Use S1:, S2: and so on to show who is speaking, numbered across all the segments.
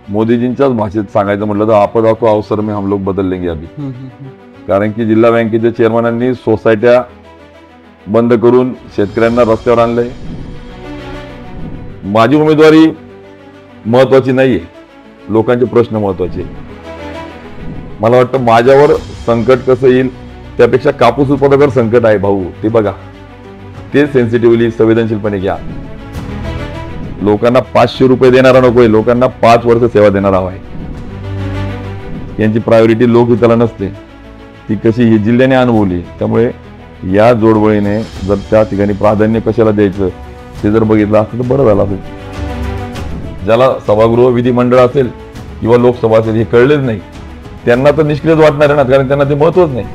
S1: मोदीजींच्याच भाषेत सांगायचं म्हटलं तर आपदा को अवसर में हम लोग बदल लेंगे अभी. कारण की जिल्हा बँकेच्या चेअरमनांनी सोसायट्या बंद करून शेतकऱ्यांना रस्त्यावर आणलंय. माझी उमेदवारी महत्वाची नाहीये, लोकांचे प्रश्न महत्वाचे. मला वाटतं माझ्यावर संकट कसं येईल त्यापेक्षा कापूस उत्पादकावर संकट आहे भाऊ, ते बघा, ते सेन्सिटिव्हली संवेदनशीलपणे घ्या. लोकांना 500 रुपये देणारा नकोय, लोकांना 5 वर्ष सेवा देणारा हवाय. यांची प्रायोरिटी लोकहिताला नसते, ती कशी ही जिल्ह्याने अनुभवली. त्यामुळे या जोडवळीने जर त्या ठिकाणी प्राधान्य कशाला द्यायचं ते जर बघितलं असतं तर बरं झालं असेल. ज्याला सभागृह विधिमंडळ असेल किंवा लोकसभा असेल हे कळलेच नाही, त्यांना तर निष्क्रियच वाटणार आहे ना, कारण त्यांना ते महत्वच नाही.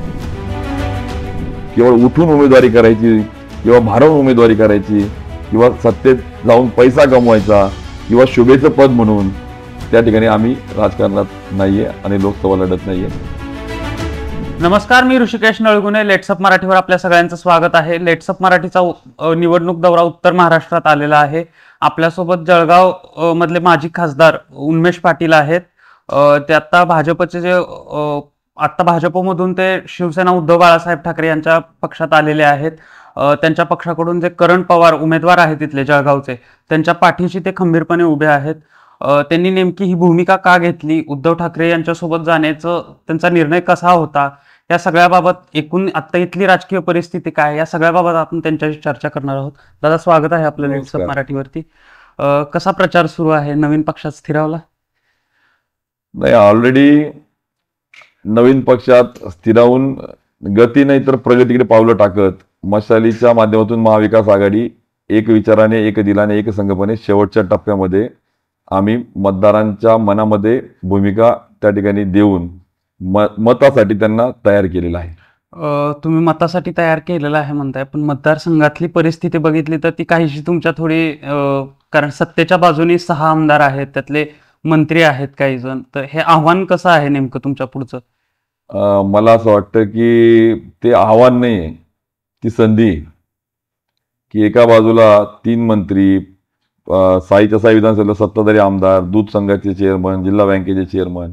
S1: केवळ उठून उमेदवारी करायची किंवा भारावून उमेदवारी करायची किंवा सत्तेत जाऊन पैसा कमवायचा किंवा शुभेचं पद म्हणून त्या ठिकाणी आम्ही राजकारणात नाहीये आणि लोकसभा लढत नाहीये.
S2: नमस्कार, मी ऋषिकेश नळगुणे. लेट्सअप मराठीवर आपल्या सगळ्यांचं स्वागत आहे. लेट्सअप मराठीचा निवडणूक दौरा उत्तर महाराष्ट्रात आलेला आहे. आपल्यासोबत जळगाव मधले माजी खासदार उन्मेष पाटील आहेत. ते आता भाजपचे आता भाजपमधून ते शिवसेना उद्धव बाळासाहेब ठाकरे यांच्या पक्षात आलेले आहेत. त्यांच्या पक्षाकडून जे करण पवार उमेदवार आहेत तिथले जळगावचे, त्यांच्या पाठीशी ते खंबीरपणे उभे आहेत. त्यांनी नेमकी ही भूमिका का घेतली, उद्धव ठाकरे यांच्यासोबत जाण्याचा त्यांचा निर्णय कसा होता, या सगळ्याबाबत एकूण आता इथली राजकीय परिस्थिती काय, या सगळ्याबाबत आपण त्यांच्याशी चर्चा करणार आहोत. दादा, स्वागत आहे आपलं लेट्सअप मराठीवरती. कसा प्रचार सुरू आहे? नवीन पक्षात स्थिरावला?
S1: नाही, ऑलरेडी नवीन पक्षात स्थिरावून गती नाही तर प्रगतीकडे पावलं टाकत मशालीच्या माध्यमातून महाविकास आघाडी एक विचाराने, एक दिलाने, एक संघपणे शेवटच्या टप्प्यामध्ये आम्ही मतदारांच्या मनामध्ये भूमिका त्या ठिकाणी देऊन मतासाठी त्यांना तयार केलेला आहे.
S2: तुम्ही मतासाठी तयार केलेला आहे म्हणताय, पण मतदारसंघातली परिस्थिती बघितली तर ती काहीशी तुमच्या थोडी, कारण सत्तेच्या बाजूने 6 आमदार आहेत, त्यातले मंत्री आहेत काही जण, तर हे आव्हान कसं आहे नेमकं तुमच्या पुढचं?
S1: मला असं वाटतं की ते आव्हान नाही, ती संधी, की एका बाजूला 3 मंत्री, साईच्या साई विधानसभेला सत्ताधारी आमदार, दूध संघाचे चेअरमन, जिल्हा बँकेचे चेअरमन.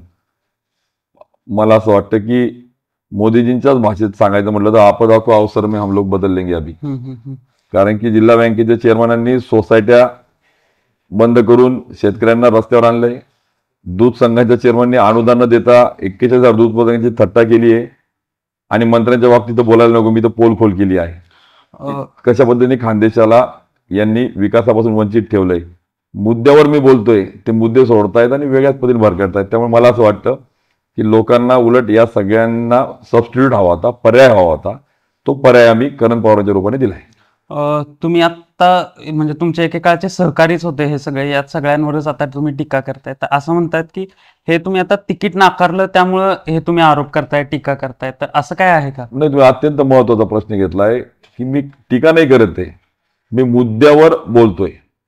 S1: मला असं वाटतं की मोदीजींच्याच भाषेत सांगायचं म्हटलं तर आपदा को अवसर में हम लोग बदल लेंगे अभी. कारण की जिल्हा बँकेच्या चेअरमनांनी सोसायट्या बंद करून शेतकऱ्यांना रस्त्यावर आणलंय. दूध संघाच्या चेअरमनने अनुदान न देता 41,000 दूध उत्पादकांची थट्टा केली आहे. आणि मंत्र्यांच्या बाबतीत तर बोलायला नको, मी तर पोलखोल केली आहे. कशा पद्धतीने खानदेशाला यांनी विकासापासून वंचित ठेवलंय. मुद्द्यावर मी बोलतोय, ते मुद्दे सोडतायत आणि वेगळ्याच पद्धतीने भर करतायत. त्यामुळे मला असं वाटतं की लोकांना उलट या सगळ्यांना सबस्टिट्यूट हवा होता, पर्याय हवा होता. तो पर्याय आम्ही करण पवारांच्या रूपाने दिलाय.
S2: तुम्ही आता म्हणजे तुमच्या एकेकाळचे सहकारीच होते हे सगळे, यात सगळ्यांवरच आता तुम्ही टीका करताय. तर असं म्हणतात की हे तुम्ही आता तिकीट नाकारलं त्यामुळं हे तुम्ही आरोप करताय, टीका करताय, तर असं काय आहे का?
S1: नाही, तुम्ही अत्यंत महत्वाचा प्रश्न घेतलाय की मी टीका नाही करत आहे, मी मुद्द्यावर बोलतोय.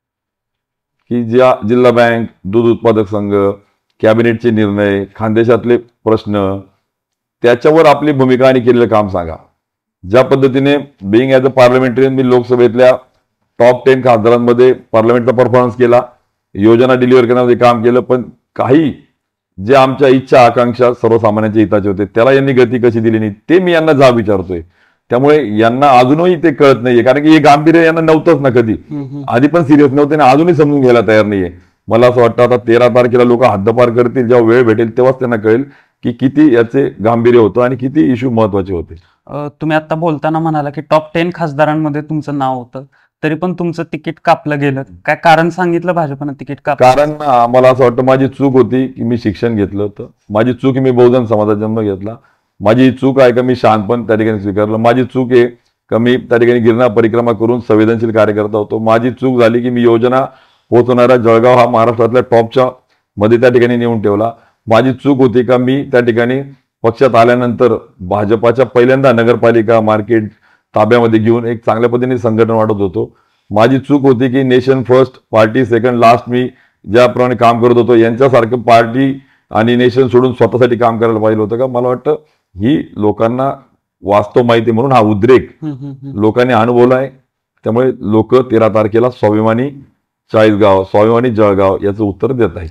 S1: की ज्या जिल्हा बँक, दूध उत्पादक संघ, कॅबिनेटचे निर्णय, खानदेशातले प्रश्न, त्याच्यावर आपली भूमिका आणि केलेलं काम सांगा. ज्या पद्धतीने बिईंग ॲज अ पार्लमेंटरियन मी लोकसभेतल्या टॉप 10 खासदारांमध्ये पार्लमेंटचा परफॉर्मन्स केला, योजना डिलिव्हर करण्यामध्ये काम केलं. पण काही जे आमच्या इच्छा आकांक्षा सर्वसामान्यांच्या हिताचे होते त्याला यांनी गती कशी दिली नाही ते मी यांना जाब विचारतोय. त्यामुळे यांना अजूनही ते कळत नाहीये, कारण की हे गांभीर्य यांना नव्हतंच ना कधी, आधी पण सिरियस नव्हते आणि अजूनही समजून घ्यायला तयार नाहीये. मला असं वाटतं आता 13 तारखेला लोक हद्दपार करतील, जेव्हा वेळ भेटेल तेव्हाच त्यांना कळेल की किती याचे गांभीर्य होतं आणि किती इश्यू महत्वाचे होते.
S2: तुम्ही आता बोलताना म्हणाला की टॉप 10 खासदारांमध्ये तुमचं नाव होतं, तरी पण तुमचं तिकीट कापलं गेलं. काय कारण सांगितलं भाजपनं तिकीट
S1: कारण मला असं वाटतं माझी चूक होती की मी शिक्षण घेतलं होतं, माझी चूक मी बहुजन समाजाचा जन्म घेतला, माझी चूक आहे का मी शहाणपण त्या ठिकाणी स्वीकारलं, माझी चूक आहे का मी त्या ठिकाणी गिरणा परिक्रमा करून संवेदनशील कार्यकर्ता होतो, माझी चूक झाली की मी योजना पोहोचवणारा जळगाव हा महाराष्ट्रातल्या टॉपच्या मध्ये त्या ठिकाणी नेऊन ठेवला, माझी चूक होती का मी त्या ठिकाणी पक्षात आल्यानंतर भाजपाच्या पहिल्यांदा नगरपालिका मार्केट ताब्यामध्ये घेऊन एक चांगल्या पद्धतीने संघटन वाढत होतो, माझी चूक होती की nation first party second last मी ज्याप्रमाणे काम करत होतो यांच्यासारखं पार्टी आणि नेशन सोडून स्वतःसाठी काम करायला पाहिजे होतं का. मला वाटतं ही लोकांना वास्तव माहिती म्हणून हा उद्रेक लोकांनी अनुभवलाय. त्यामुळे लोक 13 तारखेला स्वाभिमानी चाळीसगाव, स्वाभिमानी जळगाव याचं उत्तर देत आहेत.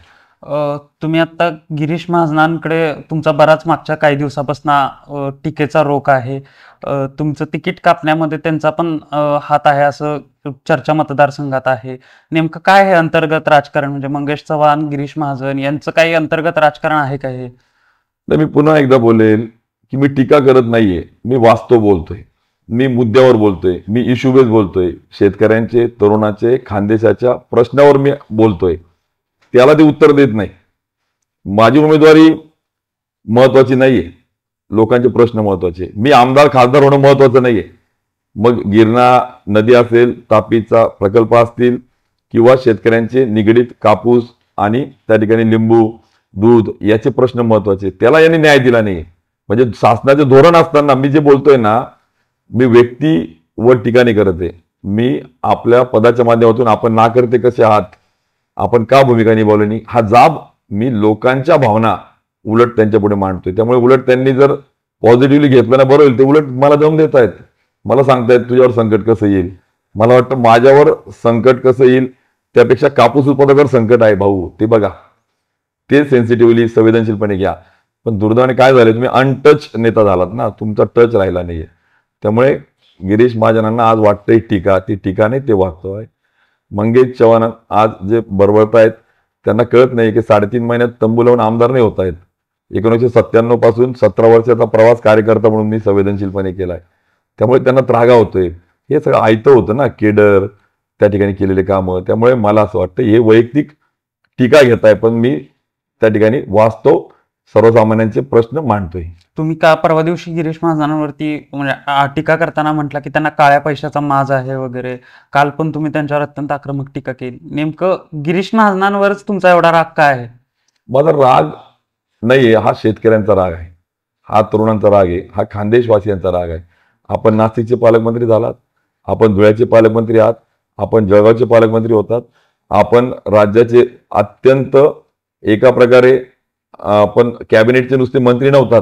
S2: तुम्ही आता गिरीश महाजनांकडे तुमचा बराच मागच्या काही दिवसापासून टीकेचा रोख आहे. तुमचं तिकीट कापण्यामध्ये त्यांचा पण हात आहे असं चर्चा मतदारसंघात आहे. नेमकं काय हे अंतर्गत राजकारण, म्हणजे मंगेश चव्हाण, गिरीश महाजन यांचं काही अंतर्गत राजकारण आहे का हे?
S1: तर मी पुन्हा एकदा बोलेल की मी टीका करत नाहीये, मी वास्तव बोलतोय, मी मुद्द्यावर बोलतोय, मी इश्यू बेस बोलतोय, शेतकऱ्यांचे, तरुणाचे, खानदेशाच्या प्रश्नावर मी बोलतोय. त्याला ते उत्तर देत नाही. माझी उमेदवारी महत्वाची नाहीये, लोकांचे प्रश्न महत्वाचे. मी आमदार खासदार होणं महत्वाचं नाहीये. मग गिरणा नदी असेल, तापीचा प्रकल्प असतील किंवा शेतकऱ्यांचे निगडीत कापूस आणि त्या ठिकाणी लिंबू, दूध याचे प्रश्न महत्वाचे. त्याला यांनी न्याय दिला नाही. म्हणजे शासनाचे धोरण असताना मी जे बोलतोय ना, मी व्यक्तीवर टीका नाही करत आहे. मी आपल्या पदाच्या माध्यमातून आपण ना करते कसे आहात, आपण का भूमिका निभावली नाही, हा जाब मी लोकांच्या भावना उलट त्यांच्या पुढे मांडतोय. त्यामुळे उलट त्यांनी जर पॉझिटिव्हली घेतलं ना, बरं होईल. ते उलट मला दम देत आहेत, मला सांगतायत तुझ्यावर संकट कसं येईल. मला वाटतं माझ्यावर संकट कसं येईल त्यापेक्षा कापूस उत्पादकावर संकट आहे भाऊ, ते बघा, ते सेन्सिटिव्हली संवेदनशीलपणे घ्या. पण दुर्दैवाने काय झाले, तुम्ही अनटच नेता झालात ना, तुमचा टच राहिला नाहीये. त्यामुळे गिरीश महाजनांना आज वाटतंय टीका, ती टीका नाही, ते वास्तव आहे. मंगेश चव्हाण आज जे बरबळतायत त्यांना कळत नाही की 3.5 महिन्यात तंबू लावून आमदार नाही होत आहेत. 1997 पासून 17 वर्षाचा प्रवास कार्यकर्ता म्हणून मी संवेदनशीलपणे केलाय. त्यामुळे त्यांना त्रागा होतोय. हे सगळं आयतं होतं ना, केडर त्या ठिकाणी केलेले कामं. त्यामुळे मला असं वाटतं हे वैयक्तिक टीका घेताय, पण मी त्या ठिकाणी वास्तव सर्वसामान्यांचे प्रश्न मांडतोय.
S2: तुम्ही का परवा दिवशी गिरीश महाजनांवरती म्हणजे टीका करताना म्हटलं की त्यांना काळ्या पैशाचा माज आहे वगैरे. काल पण तुम्ही त्यांच्यावर अत्यंत आक्रमक टीका केली. नेमकं गिरीश महाजनांवरच तुमचा एवढा राग काय आहे?
S1: माझा राग नाहीये, हा शेतकऱ्यांचा राग आहे, हा तरुणांचा राग आहे, हा खानदेशवासियांचा राग आहे. आपण नाशिकचे पालकमंत्री झालात, आपण धुळ्याचे पालकमंत्री आहात, आपण जळगावचे पालकमंत्री होतात, आपण राज्याचे अत्यंत एका प्रकारे आपण कॅबिनेटचे नुसते मंत्री नव्हतात,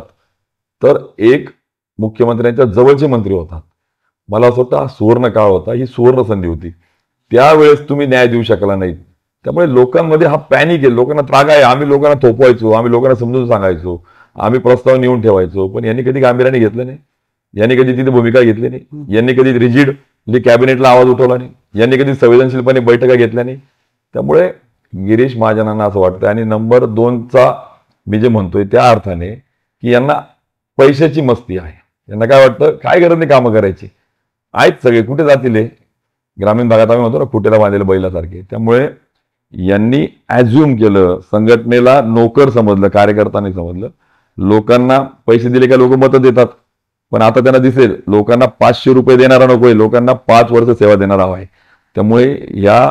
S1: तर एक मुख्यमंत्र्यांच्या जवळचे मंत्री होतात. मला असं वाटतं हा सुवर्ण काळ होता, ही सुवर्ण संधी होती. त्यावेळेस तुम्ही न्याय देऊ शकला नाहीत. त्यामुळे लोकांमध्ये हा पॅनिक आहे, लोकांना त्रागा आहे. आम्ही लोकांना थोपवायचो, आम्ही लोकांना समजून सांगायचो, आम्ही प्रस्ताव नेऊन ठेवायचो, पण यांनी कधी गांभीर्याने घेतलं नाही, यांनी कधी तिथे भूमिका घेतली नाही, यांनी कधी रिजिड म्हणजे कॅबिनेटला आवाज उठवला नाही, यांनी कधी संवेदनशीलपणे बैठका घेतल्या नाही. त्यामुळे गिरीश महाजनांना असं वाटतं. आणि नंबर 2चा मी जे म्हणतोय त्या अर्थाने की यांना पैशाची मस्ती आहे. यांना काय वाटतं, काय गरज नाही कामं करायची, आहेत सगळे, कुठे जातील हे. ग्रामीण भागात आम्ही म्हणतो ना, खुटेला बांधलेलं बैलासारखे. त्यामुळे यांनी ॲझ्युम केलं, संघटनेला नोकर समजलं, कार्यकर्ता नाही समजलं. लोकांना पैसे दिले का लोक मतं देतात, पण आता त्यांना दिसेल लोकांना 500 रुपये देणारा नकोय, लोकांना 5 वर्ष सेवा देणारा हवा आहे. त्यामुळे या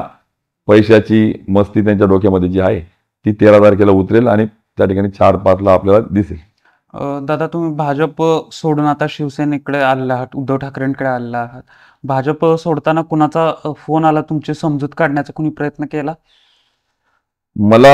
S1: पैशाची मस्ती त्यांच्या डोक्यामध्ये जी आहे ती 13 तारखेला उतरेल आणि त्या ठिकाणी 4-5ला आपल्याला दिसेल.
S2: दादा, तुम्ही भाजप सोडून आता शिवसेनेकडे आलेला आहात, उद्धव ठाकरेंकडे आलेला आहात. भाजप सोडताना कुणाचा फोन आला, तुमची समजूत काढण्याचा कुणी प्रयत्न केला?
S1: मला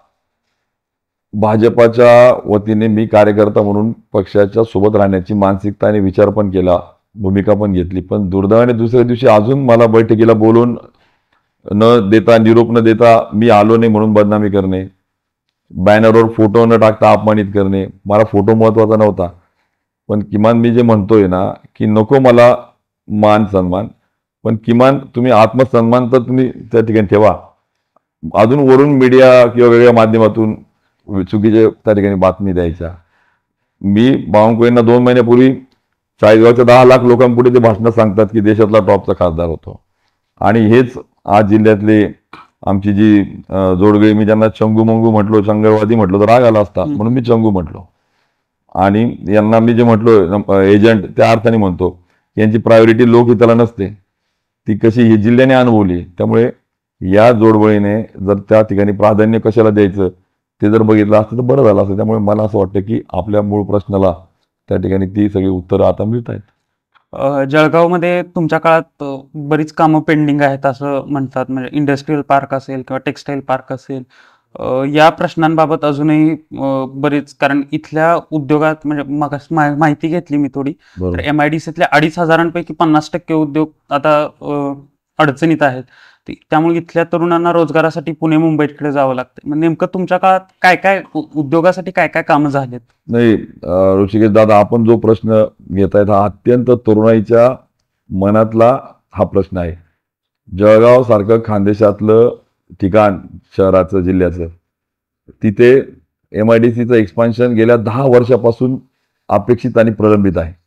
S1: भाजपाच्या वतीने मी कार्यकर्ता म्हणून पक्षाच्या सोबत राहण्याची मानसिकता आणि विचार पण केला, भूमिका पण घेतली. पण दुर्दैवाने दुसऱ्या दिवशी अजून मला बैठकीला बोलून न देता, निरोप न देता मी आलो नाही म्हणून बदनामी करणे, बॅनरवर फोटो न टाकता अपमानित करणे. मला फोटो महत्वाचा नव्हता, पण किमान मी जे म्हणतोय ना की नको मला मान सन्मान, पण किमान तुम्ही आत्मसन्मान तर तुम्ही त्या ठिकाणी ठेवा. अजून वरून मीडिया किंवा वेगळ्या माध्यमातून चुकीचे त्या ठिकाणी बातमी द्यायच्या. मी बावनकुळेंना 2 महिन्यापूर्वी 40गावच्या 10 लाख लोकांपुढे ते भाषणात सांगतात की देशातला टॉपचा खासदार होतो. आणि हेच आज जिल्ह्यातले आमची जी जोडगळी, मी ज्यांना चंगू मंगू म्हटलो, चंगळवादी म्हटलो तर राग आला असता, म्हणून मी चंगू म्हटलो. आणि यांना मी जे म्हटलो एजंट, त्या अर्थाने म्हणतो यांची प्रायोरिटी लोकहिताला नसते, ती कशी ही जिल्ह्याने अनुभवली. त्यामुळे या जोडबळीने जर त्या ठिकाणी प्राधान्य कशाला द्यायचं ते जर बघितलं असतं तर बरं झालं असतं. त्यामुळे मला असं वाटतं की आपल्या मूळ प्रश्नाला त्या ठिकाणी ती सगळी उत्तरं आता मिळत आहेत.
S2: जळगावमध्ये तुमच्या काळात बरीच कामं पेंडिंग आहेत असं म्हणतात, म्हणजे इंडस्ट्रीयल पार्क असेल किंवा टेक्सटाईल पार्क असेल. या प्रश्नांबाबत अजूनही बरीच, कारण इथल्या उद्योगात म्हणजे मग माहिती घेतली मी थोडी, तर MIDCतल्या 2,500 पैकी 50% उद्योग आता अडचणीत आहेत. लागते, त्यामुळे इथल्या तरुणांना रोजगारासाठी पुणे मुंबईकडे जावं लागतं. मग नेमकं तुमच्या काळात काय काय उद्योगासाठी काय काय कामं झालेत?
S1: नाही, ऋषिकेश दादा, आपण जो प्रश्न घेतायत हा अत्यंत तरुणाईच्या मनातला हा प्रश्न आहे. जळगाव सारखं खानदेशातलं ठिकाण, शहराचं, जिल्ह्याचं, तिथे MIDCचं एक्सपान्शन गेल्या 10 वर्षापासून अपेक्षित आणि प्रलंबित आहे.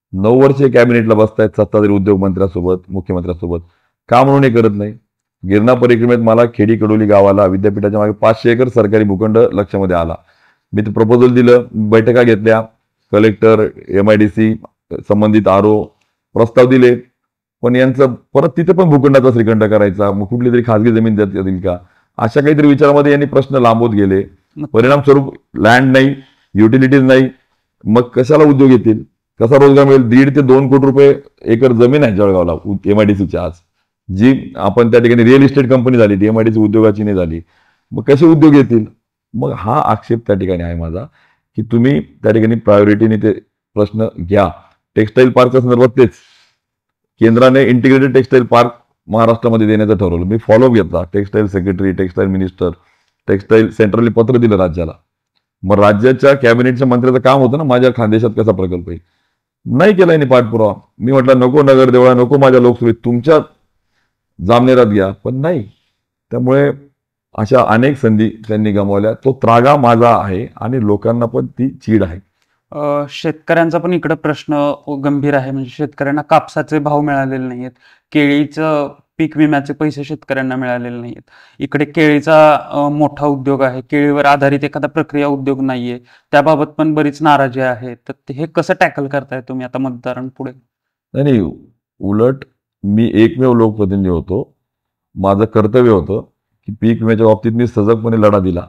S1: 9 वर्षे कॅबिनेटला बसतायत सत्ताधारी उद्योग मंत्र्यासोबत, मुख्यमंत्र्यासोबत. का म्हणून हे करत नाही? गिरणा परिक्रमेत मला खेडी कडोली गावाला विद्यापीठाच्या मागे 500 एकर सरकारी भूखंड लक्षामध्ये आला. मी ते प्रपोजल दिलं, बैठका घेतल्या, कलेक्टर, MIDC, संबंधित RO प्रस्ताव दिले, पण यांचं परत तिथे पण भूखंडाचा श्रीखंड करायचा, मग कुठली तरी खासगी जमीन देता येईल का, अशा काहीतरी विचारामध्ये यांनी प्रश्न लांबवत गेले. परिणामस्वरूप लँड नाही, युटिलिटीज नाही, मग कशाला उद्योग येतील, कसा रोजगार मिळेल? 1.5 ते 2 कोटी रुपये एकर जमीन आहे जळगावला MIDCची आज, जी आपण त्या ठिकाणी रिअल इस्टेट कंपनी झाली, ती MIDC उद्योगाची नाही झाली. मग कसे उद्योग येतील? मग हा आक्षेप त्या ठिकाणी आहे माझा, की तुम्ही त्या ठिकाणी प्रायोरिटीने ते प्रश्न घ्या. टेक्सटाईल पार्कच्या संदर्भात तेच केंद्राने इंटिग्रेटेड टेक्सटाईल पार्क महाराष्ट्रामध्ये देण्याचं ठरवलं. मी फॉलोअप घेतला, textile secretary, textile minister, textile centrally पत्र दिलं राज्याला. मग राज्याच्या कॅबिनेटच्या मंत्र्याचं काम होतं ना माझ्या खानदेशात कसा प्रकल्प आहे, नाही केला यांनी पाठपुरावा. मी म्हटलं नको नगर देवळा, नको माझ्या लोकसभेत, तुमच्या जामनेरात घ्या, पण नाही. त्यामुळे अशा अनेक संधी त्यांनी गमावल्या. तो त्रागा माझा आहे आणि लोकांना पण ती चीड आहे.
S2: शेतकऱ्यांचा पण इकडे प्रश्न गंभीर आहे. म्हणजे शेतकऱ्यांना कापसाचे भाव मिळालेले नाहीयेत, केळीचं पीक विम्याचे पैसे शेतकऱ्यांना मिळालेले नाहीयेत. इकडे केळीचा मोठा उद्योग आहे, केळीवर आधारित एखादा प्रक्रिया उद्योग नाहीये, त्याबाबत पण बरीच नाराजी आहे. तर हे कसं टॅकल करताय तुम्ही आता मतदारांपुढे?
S1: नाही, उलट मी एकमेव लोकप्रतिनिधी होतो. माझं कर्तव्य होतं की पीक विम्याच्या बाबतीत मी सजगपणे लढा दिला.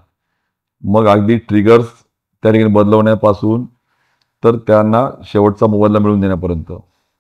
S1: मग अगदी ट्रिगर्स त्या ठिकाणी बदलवण्यापासून तर त्यांना शेवटचा मोबदला मिळवून देण्यापर्यंत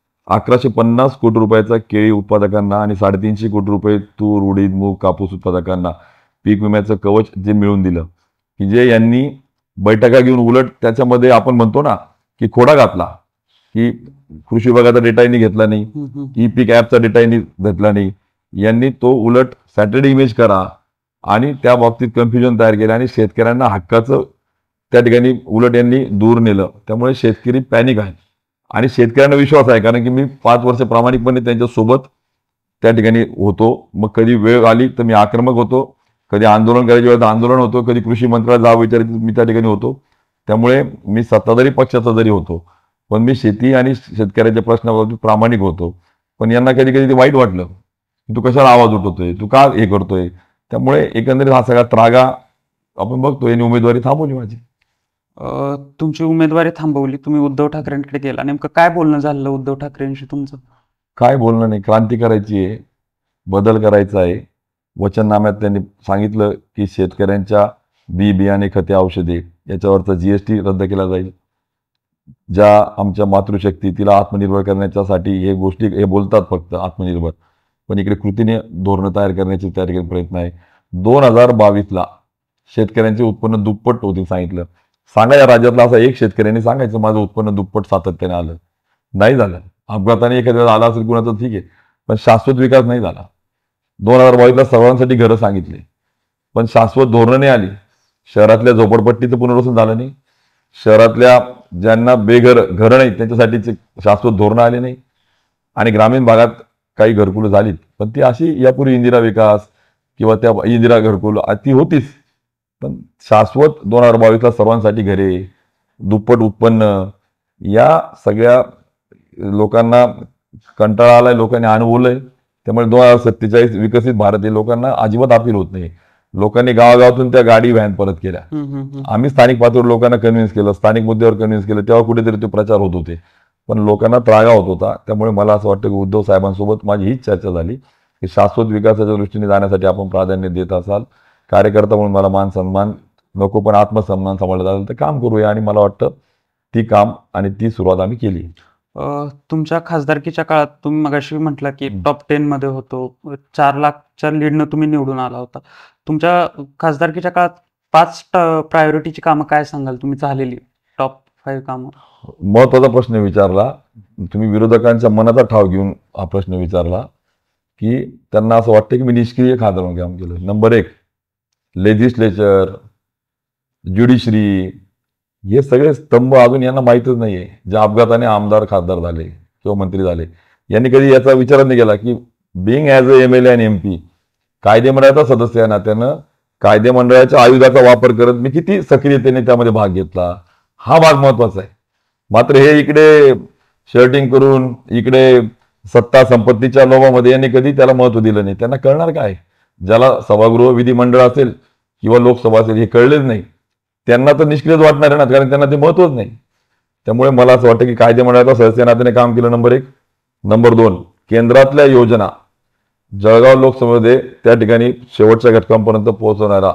S1: 1150 कोटी रुपयाचा केळी उत्पादकांना आणि 350 कोटी रुपये तूर, उडीद, मूग, कापूस उत्पादकांना पीक विम्याचं कवच जे मिळवून दिलं, की जे यांनी बैठका घेऊन उलट त्याच्यामध्ये आपण म्हणतो ना की खोडा घातला, की कृषी विभागाचा डेटा यांनी घेतला नाही, ई पीक ॲपचा डेटा यांनी घेतला नाही. यांनी तो उलट सॅटर्डे इमेज करा आणि त्या बाबतीत कन्फ्युजन तयार केलं आणि शेतकऱ्यांना हक्काचं त्या ठिकाणी उलट यांनी दूर नेलं. त्यामुळे शेतकरी पॅनिक आहे आणि शेतकऱ्यांना विश्वास आहे, कारण की मी 5 वर्ष प्रामाणिकपणे त्यांच्यासोबत त्या ठिकाणी होतो. मग कधी वेळ आली तर मी आक्रमक होतो, कधी आंदोलन करायच्या वेळेस आंदोलन होतो, कधी कृषी मंत्र्याला जाब विचारायची मी त्या ठिकाणी होतो. त्यामुळे मी सत्ताधारी पक्षाचा जरी होतो, पण मी शेती आणि शेतकऱ्याच्या प्रश्नाबाबतीत प्रामाणिक होतो. पण यांना कधी कधी ते वाईट वाटलं, तू कशाला आवाज उठवतोय, तू का हे करतोय. त्यामुळे एकंदरीत हा सगळा त्रागा आपण बघतो. यांनी उमेदवारी थांबवली माझी.
S2: तुमची उमेदवारी थांबवली, तुम्ही उद्धव ठाकरेंकडे गेला, नेमकं काय बोलणं झालं उद्धव ठाकरेंशी तुमचं?
S1: काय बोलणं नाही, क्रांती करायची आहे, बदल करायचा आहे. वचननाम्यात त्यांनी सांगितलं की शेतकऱ्यांच्या बियाणे, खते, औषधे याच्यावरचा GST रद्द केला जाईल. ज्या आमच्या मातृशक्ती तिला आत्मनिर्भर करण्याच्यासाठी हे गोष्टी हे बोलतात फक्त आत्मनिर्भर, पण इकडे कृतीने धोरणं तयार करण्याचे त्या ठिकाणी प्रयत्न आहे. 2022ला शेतकऱ्यांचे उत्पन्न दुप्पट होतील सांगितलं. सांगा या राज्यातला असा एक शेतकऱ्यांनी सांगायचं माझं उत्पन्न दुप्पट सातत्याने आलं. नाही झालं. अपघाताने एखाद्या आला असेल कुणाचं ठीक आहे, पण शाश्वत विकास नाही झाला. 2022ला सर्वांसाठी घरं सांगितले, पण शाश्वत धोरणं नाही आली. शहरातल्या झोपडपट्टीचं पुनर्वसन झालं नाही, शहरातल्या ज्यांना घरं नाही त्यांच्यासाठीचे शाश्वत धोरणं आले नाही, आणि ग्रामीण भागात काही घरकुलं झालीत, पण ती अशी यापूर्वी इंदिरा विकास किंवा त्या इंदिरा घरकुल ती होतीच, पण शाश्वत 2022ला सर्वांसाठी घरे, दुप्पट उत्पन्न, या सगळ्या लोकांना कंटाळा आलाय, लोकांनी अनुभवलंय. त्यामुळे 2047 विकसित भारत हे लोकांना अजिबात अपील होत नाही. लोकांनी गावागावातून त्या गाडी व्हॅन परत केल्या. आम्ही स्थानिक पातळीवर लोकांना कन्व्हिन्स केलं, स्थानिक मुद्द्यावर कन्व्हिन्स केलं, तेव्हा कुठेतरी ते प्रचार होत होते, पण लोकांना त्रागा होत होता. त्यामुळे मला असं वाटतं की उद्धव साहेबांसोबत माझी हीच चर्चा झाली की शाश्वत विकासाच्या दृष्टीने जाण्यासाठी आपण प्राधान्य देत असाल, कार्यकर्ता म्हणून मला मान सन्मान नको पण आत्मसन्मान सांभाळला जाईल तर काम करूया. आणि मला वाटतं ती काम आणि ती सुरुवात आम्ही केली.
S2: तुमच्या खासदारकीच्या काळात तुम्ही मगाशी म्हटलं की टॉप 10 मध्ये होतो, 4 लाखच्या लीडनं तुम्ही निवडून आला होता. तुमच्या खासदारकीच्या काळात 5 प्रायोरिटीची कामं काय सांगाल तुम्ही झालेली टॉप 5 कामं?
S1: महत्वाचा प्रश्न विचारला तुम्ही, विरोधकांच्या मनाचा ठाव घेऊन हा प्रश्न विचारला की त्यांना असं वाटतं की मी निष्क्रिय खासदार म्हणून काम केलं. नंबर 1, लेजिस्लेचर, ज्युडिशरी, हे सगळे स्तंभ अजून यांना माहीतच नाहीये. ज्या अपघाताने आमदार खासदार झाले किंवा मंत्री झाले, यांनी कधी याचा विचारच नाही केला की बिंग ॲज अ MLA आणि MP, कायदे मंडळाचा सदस्य या नात्यानं कायदे मंडळाच्या आयुधाचा वापर करत मी किती सक्रियतेने त्यामध्ये भाग घेतला, हा भाग महत्वाचा आहे. मात्र हे इकडे शर्टिंग करून इकडे सत्ता संपत्तीच्या लोभामध्ये यांनी कधी त्याला महत्व दिलं नाही. त्यांना कळणार काय? ज्याला सभागृह विधिमंडळ असेल किंवा लोकसभा असेल हे कळलेच नाही, त्यांना तर निष्क्रियच वाटणार आहे ना, कारण त्यांना ते महत्वच नाही. त्यामुळे मला असं वाटतं की कायदे मंडळाचा सदस्य नात्याने काम केलं, नंबर 1. नंबर 2, केंद्रातल्या योजना जळगाव लोकसभेमध्ये त्या ठिकाणी शेवटच्या घटकांपर्यंत पोहोचवणारा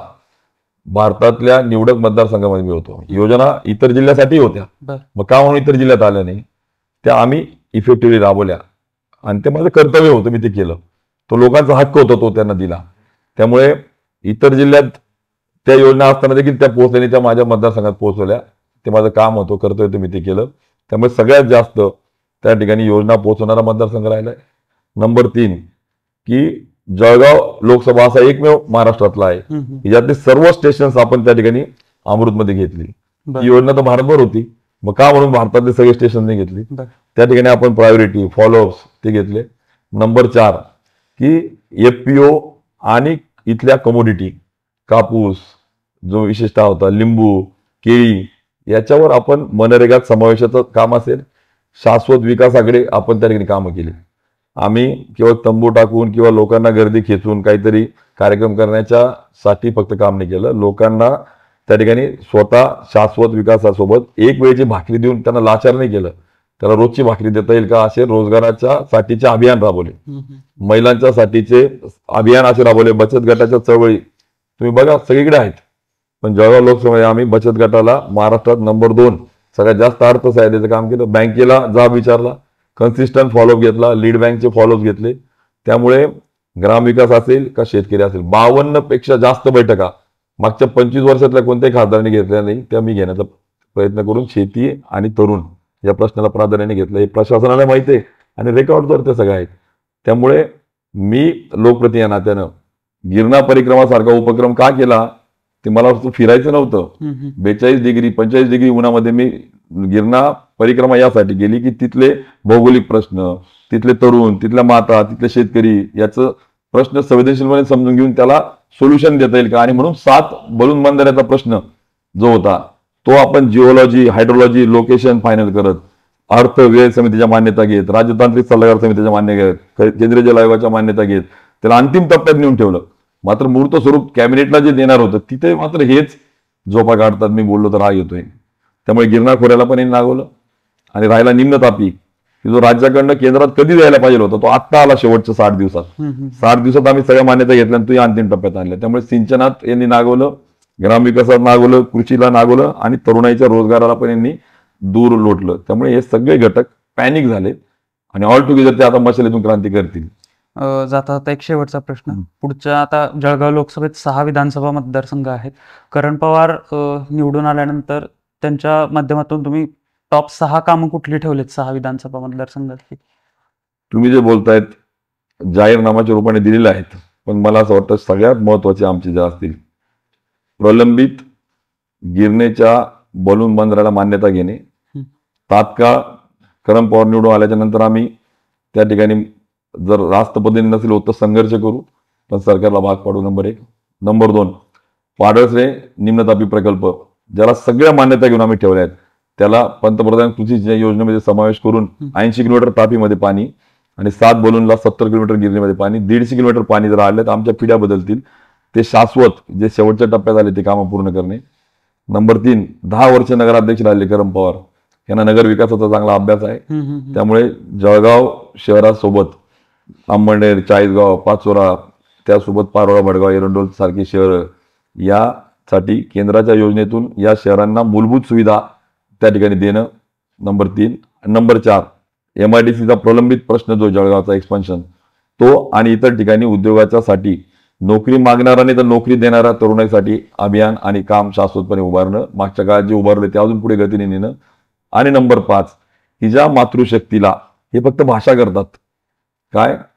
S1: भारतातल्या निवडक मतदारसंघामध्ये मी होतो. योजना इतर जिल्ह्यासाठी होत्या, मग का म्हणून इतर जिल्ह्यात आल्या नाही, त्या आम्ही इफेक्टिव्हली राबवल्या आणि ते माझं कर्तव्य होतं, मी ते केलं. तो लोकांचा हक्क होता, तो त्यांना दिला. त्यामुळे इतर जिल्ह्यात त्या योजना असताना देखील त्या पोहोचल्याने त्या माझ्या मतदारसंघात पोहोचवल्या. ते माझं काम होतं, कर्तव्य होतं, मी ते केलं. त्यामुळे सगळ्यात जास्त त्या ठिकाणी योजना पोहोचवणारा मतदारसंघ राहिलाय. नंबर 3, की जळगाव लोकसभा असा एकमेव महाराष्ट्रातला आहे की ज्यातले सर्व स्टेशन्स आपण त्या ठिकाणी अमृतमध्ये घेतली. ही योजना तर भारतभर होती, मग का म्हणून भारतातले सगळे स्टेशन नाही घेतली? त्या ठिकाणी आपण प्रायोरिटी फॉलोअप्स ते घेतले. नंबर 4, की FPO आणि इथल्या कमोडिटी, कापूस जो विशेषतः होता, लिंबू, केळी, याच्यावर आपण मनरेगात समावेशाचं काम असेल, शाश्वत विकासाकडे आपण त्या ठिकाणी कामं केली. आम्ही केवळ तंबू टाकून किंवा लोकांना गर्दी खेचून काहीतरी कार्यक्रम करण्याच्या साठी फक्त काम नाही केलं. लोकांना त्या ठिकाणी स्वतः शाश्वत विकासासोबत एक वेळची भाकरी देऊन त्यांना लाचार नाही केलं. त्याला रोजची भाकरी देता येईल का असे रोजगाराच्या साठीचे अभियान राबवले, महिलांच्या साठीचे अभियान असे राबवले, बचत गटाच्या चळवळी तुम्ही बघा सगळीकडे आहेत. पण जळगाव लोकसभेत आम्ही बचत गटाला महाराष्ट्रात नंबर 2 सगळ्यात जास्त अर्थसहाय्यतेचं काम केलं. बँकेला जाब विचारला, कन्सिस्टंट फॉलोअप घेतला, लीड बँकचे फॉलोअप घेतले. त्यामुळे ग्रामविकास असेल का शेतकरी असेल, 52 पेक्षा जास्त बैठका मागच्या 25 वर्षातल्या कोणत्याही खासदारांनी घेतल्या नाही, त्या मी घेण्याचा प्रयत्न करून शेती आणि तरुण या प्रश्नाला प्राधान्याने घेतलं. हे प्रशासनाला माहिती आहे आणि रेकॉर्डवर ते सगळे आहेत. त्यामुळे मी लोकप्रतिनिधी या नात्यानं गिरणा परिक्रमासारखा उपक्रम का केला, ते मला फिरायचं नव्हतं. 42 डिग्री 45 डिग्री उन्हामध्ये मी गिरणा परिक्रमा यासाठी केली की तिथले भौगोलिक प्रश्न, तिथले तरुण, तिथल्या माता, तिथले शेतकरी याचं प्रश्न संवेदनशीलपणे समजून घेऊन त्याला सोल्युशन देता येईल का. आणि म्हणून 7 बलून बंधाऱ्याचा प्रश्न जो होता तो आपण जिओलॉजी, हायड्रोलॉजी, लोकेशन फायनल करत, अर्थ व्यय समितीच्या मान्यता घेत, राज्यतांत्रिक सल्लागार समितीच्या मान्यता घेत, केंद्रीय जल आयोगाच्या मान्यता घेत त्याला अंतिम टप्प्यात नेऊन ठेवलं. मात्र मूर्त स्वरूप कॅबिनेटला जे देणार होतं तिथे मात्र हेच झोपा काढतात. मी बोललो तर राग येतोय. त्यामुळे गिरणा खोऱ्याला पण यांनी नागवलं. आणि राहिला निम्न तापी, की जो राज्याकडनं केंद्रात कधी द्यायला पाहिजे होता तो आत्ता आला शेवटच्या 60 दिवसात. 60 दिवसात आम्ही सगळ्या मान्यता घेतल्या आणि तू अंतिम टप्प्यात आणल्या. त्यामुळे सिंचनात यांनी नागवलं, ग्रामविकासात नागवलं, कृषीला नागवलं आणि तरुणाईच्या रोजगाराला पण यांनी दूर लोटलं. त्यामुळे हे सगळे घटक पॅनिक झाले आणि ऑल टुगेदर ते आता मशालीतून क्रांती करतील.
S2: जाता जाता एक शेवटचा प्रश्न. पुढच्या आता जळगाव लोकसभेत 6 विधानसभा मतदारसंघ आहेत. करण पवार निवडून आल्यानंतर त्यांच्या माध्यमातून तुम्ही टॉप 6 कामं कुठली ठेवलीत 6 विधानसभा मतदारसंघातली?
S1: तुम्ही जे बोलतायत जाहीरनामाच्या रूपाने दिलेले आहेत, पण मला असं वाटतं सगळ्यात महत्वाचे आमचे जे असतील, प्रलंबित गिरणेच्या बलून बंदराला मान्यता घेणे. तात्काळ करण पवार निवडून आल्याच्या नंतर आम्ही त्या ठिकाणी जर राष्ट्रपती नसेल होत तर संघर्ष करू, पण सरकारला भाग पाडू. नंबर 1. नंबर 2, पाडळसे निम्नतापी प्रकल्प ज्याला सगळ्या मान्यता घेऊन आम्ही ठेवल्या आहेत त्याला पंतप्रधान कृषी सिंचन योजनेमध्ये समावेश करून 80 किलोमीटर तापीमध्ये पाणी आणि 7 बलूनला 70 किलोमीटर गिरणीमध्ये पाणी, 150 किलोमीटर पाणी जर आले तर आमच्या पिढ्या बदलतील. ते शाश्वत जे शेवटच्या टप्प्यात आले ते कामं पूर्ण करणे. नंबर 3, 10 वर्ष नगराध्यक्ष राहिले करण पवार, यांना नगर विकासाचा चांगला अभ्यास आहे. त्यामुळे जळगाव शहरासोबत अंबळनेर, चाळीसगाव, पाचोरा, त्यासोबत पारोळा, भडगाव, एरंडोल सारखी शहरं यासाठी केंद्राच्या योजनेतून या शहरांना मूलभूत सुविधा त्या ठिकाणी देणं. नंबर 3. नंबर 4, MIDCचा प्रलंबित प्रश्न जो जळगावचा एक्सपान्शन तो आणि इतर ठिकाणी उद्योगाच्या साठी नोकरी मागणारा नाही तर नोकरी देणारा तरुणाईसाठी अभियान आणि काम शाश्वतपणे उभारणं. मागच्या काळात जे उभारले ते अजून पुढे गतीने नेणं. आणि नंबर 5, की ज्या मातृशक्तीला हे फक्त भाषा करतात, काय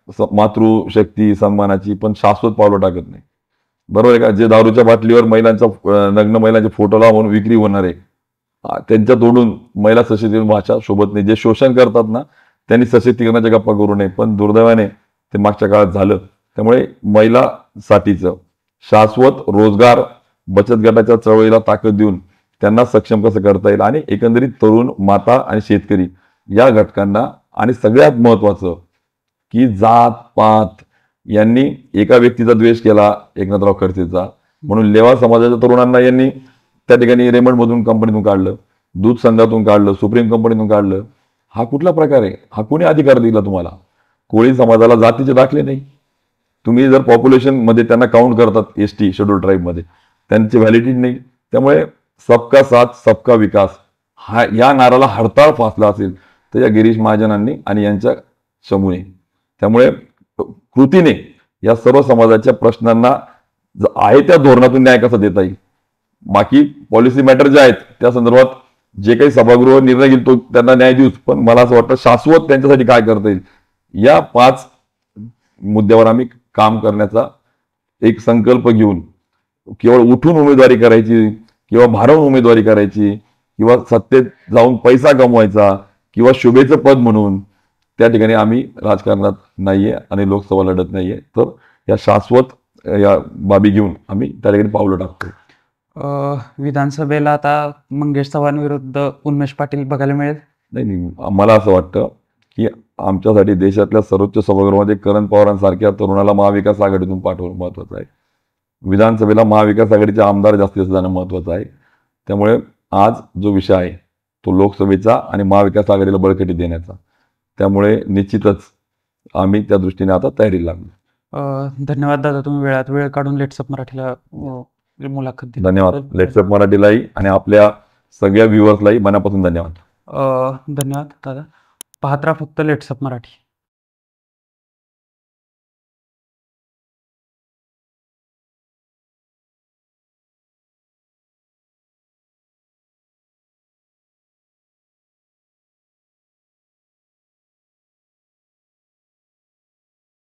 S1: मातृशक्ती सन्मानाची, पण शाश्वत पावलं टाकत नाही. बरोबर आहे का? जे दारूच्या बाटलीवर महिलांचा नग्न महिलांचे फोटो लावून विक्री होणार आहे, त्यांच्या तोडून महिला सशक्तीकरण भाषा शोभत नाही. जे शोषण करतात ना, त्यांनी सशक्तीकरणाच्या गप्पा करू नये. पण दुर्दैवाने ते मागच्या काळात झालं. त्यामुळे महिलासाठीचं शाश्वत रोजगार बचत गटाच्या चळवळीला ताकद देऊन त्यांना सक्षम कसं करता येईल, आणि एकंदरीत तरुण, माता आणि शेतकरी या घटकांना, आणि सगळ्यात महत्वाचं की जात पात यांनी एका व्यक्तीचा द्वेष केला, एकनाथराव खडसेचा, म्हणून लेवा समाजाच्या तरुणांना यांनी त्या ठिकाणी रेमंडमधून कंपनीतून काढलं, दूध संघातून काढलं, सुप्रीम कंपनीतून काढलं. हा कुठला प्रकार आहे? हा कोणी अधिकार दिला तुम्हाला? कोळी समाजाला जातीचे दाखले नाही. तुम्ही जर पॉप्युलेशन मध्ये त्यांना काउंट करतात एसटी शेड्यूल ट्राईब मध्ये, त्यांची व्हॅलिडिटी नाही. त्यामुळे सबका साथ सबका विकास हा या नाराला हरताळ फासला असेल तर या गिरीश महाजनांनी आणि यांच्या समूहे. त्यामुळे कृतीने या सर्व समाजाच्या प्रश्नांना आहे त्या धोरणातून न्याय कसा देता येईल, बाकी पॉलिसी मॅटर जे आहेत त्या संदर्भात जे काही सभागृह निर्णय घेईल तो त्यांना न्याय देऊच, पण मला असं वाटतं शाश्वत त्यांच्यासाठी काय करता येईल या 5 मुद्द्यावर आम्ही काम करण्याचा एक संकल्प घेऊन, केवळ उठून उमेदवारी करायची किंवा भारावून उमेदवारी करायची किंवा सत्तेत जाऊन पैसा कमवायचा किंवा शुभेचं पद म्हणून त्या ठिकाणी आम्ही राजकारणात नाहीये आणि लोकसभा लढत नाहीये. तर या शाश्वत या बाबी घेऊन आम्ही त्या ठिकाणी पावलं टाकतो.
S2: विधानसभेला आता मंगेश चव्हाण विरुद्ध उन्मेष पाटील बघायला मिळेल?
S1: नाही, मला असं वाटतं की आमच्यासाठी देशातल्या सर्वोच्च सभागृहामध्ये करण पवारांसारख्या तरुणाला महाविकास आघाडीतून पाठवणं महत्वाचं आहे. विधानसभेला महाविकास आघाडीचे आमदार जास्तीत जास्त जाणं महत्वाचं आहे. त्यामुळे आज जो विषय आहे तो लोकसभेचा आणि महाविकास आघाडीला बळकटी देण्याचा. त्यामुळे निश्चितच आम्ही त्या दृष्टीने आता तयारीला लागलो.
S2: धन्यवाद दादा, तुम्ही वेळात वेळ काढून लेट्सअप मराठीला मुलाखत दिली.
S1: धन्यवाद. लेट्सअप मराठीलाही आणि आपल्या सगळ्या व्ह्युअर्सलाही मनापासून धन्यवाद.
S2: धन्यवाद दादा. पाहत राहा फक्त लेट्सअप मराठी.